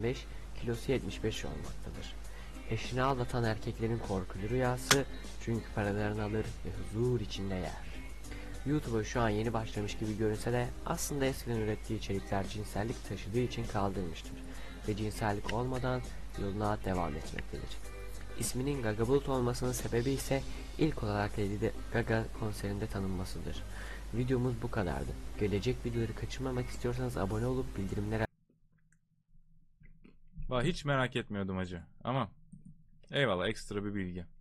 1.85, kilosu 75 olmaktadır. Eşini aldatan erkeklerin korkulu rüyası, çünkü paralarını alır ve huzur içinde yer. YouTube'a şu an yeni başlamış gibi görünse de aslında eskiden ürettiği içerikler cinsellik taşıdığı için kaldırmıştır ve cinsellik olmadan yoluna devam etmektedir. İsminin Gaga Bulut olmasının sebebi ise ilk olarak Lady Gaga konserinde tanınmasıdır. Videomuz bu kadardı. Gelecek videoları kaçırmamak istiyorsanız abone olup bildirimleri Hiç merak etmiyordum hacı. Ama eyvallah, ekstra bir bilgi.